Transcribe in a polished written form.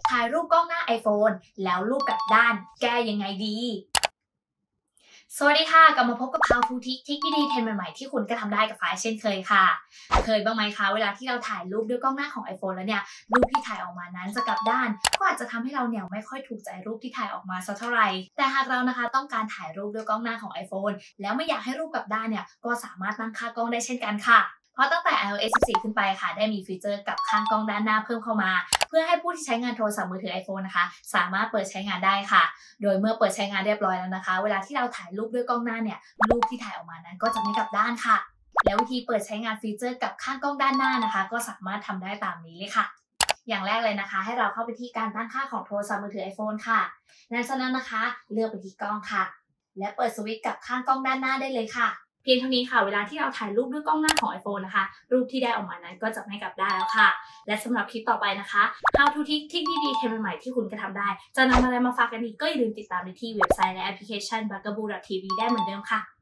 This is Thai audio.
ถ่ายรูปกล้องหน้า iPhone แล้วรูปกลับด้านแก้ยังไงดีสวัสดีค่ะกลับมาพบกับ How to ทิกดีๆเทรนด์ใหม่ๆที่คุณก็ทำได้กับฟ้าเช่นเคยค่ะเคยบ้างไหมคะเวลาที่เราถ่ายรูปด้วยกล้องหน้าของ iPhone แล้วเนี่ยรูปที่ถ่ายออกมานั้นจะกลับด้านก็อาจจะทำให้เราเนี่ยไม่ค่อยถูกใจรูปที่ถ่ายออกมาสักเท่าไหร่แต่หากเรานะคะต้องการถ่ายรูปด้วยกล้องหน้าของ iPhone แล้วไม่อยากให้รูปกลับด้านเนี่ยก็สามารถตั้งค่ากล้องได้เช่นกันค่ะเพราะตั้งแต่ iOS 14 ขึ้นไปค่ะได้มีฟีเจอร์กับข้างกล้องด้านหน้าเพิ่มเข้ามาเพื่อให้ผู้ที่ใช้งานโทรศัพท์มือถือ iPhone นะคะสามารถเปิดใช้งานได้ค่ะโดยเมื่อเปิดใช้งานเรียบร้อยแล้วนะคะเวลาที่เราถ่ายรูปด้วยกล้องหน้าเนี่ยรูปที่ถ่ายออกมานั้นก็จะไม่กลับด้านค่ะแล้ววิธีเปิดใช้งานฟีเจอร์กับข้างกล้องด้านหน้านะคะก็สามารถทำได้ตามนี้เลยค่ะอย่างแรกเลยนะคะให้เราเข้าไปที่การตั้งค่าของโทรศัพท์มือถือ iPhone ค่ะจากนั้นนะคะเลือกไปที่กล้องค่ะและเปิดสวิตช์กับข้างกล้องด้านหน้าได้เลยค่ะเพียงเท่านี้ค่ะเวลาที่เราถ่ายรูปด้วยกล้องหน้าของ iPhone นะคะรูปที่ได้ออกมานั้นก็จะไม่กลับด้านแล้วค่ะและสำหรับคลิปต่อไปนะคะ How to ทิกดีๆเทรนด์ใหม่ๆที่คุณก็ทำได้จะนำอะไรมาฝากกันอีกก็อย่าลืมติดตามได้ที่เว็บไซต์และแอปพลิเคชัน bugaboo.tv ได้เหมือนเดิมค่ะ